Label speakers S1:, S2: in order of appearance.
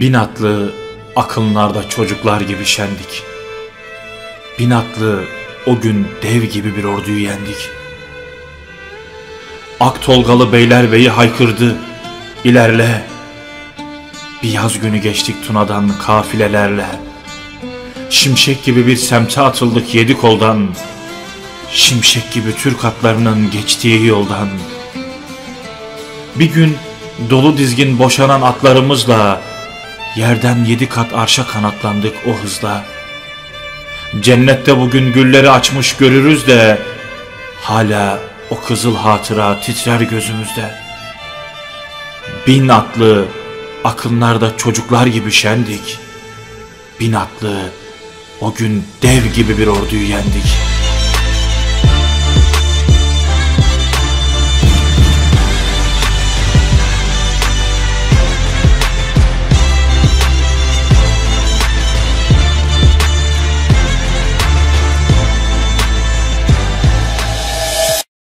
S1: Bin atlı akınlarda çocuklar gibi şendik. Bin atlı o gün dev gibi bir orduyu yendik. Aktolgalı Beylerbeyi haykırdı, ilerle. Bir yaz günü geçtik Tuna'dan kafilelerle. Şimşek gibi bir semte atıldık yedi koldan. Şimşek gibi Türk atlarının geçtiği yoldan. Bir gün dolu dizgin boşanan atlarımızla yerden 7 kat arşa kanatlandık o hızla. Cennette bugün gülleri açmış görürüz de hala o kızıl hatıra titrer gözümüzde. Bin atlı akınlarda çocuklar gibi şendik. Bin atlı o gün dev gibi bir orduyu yendik.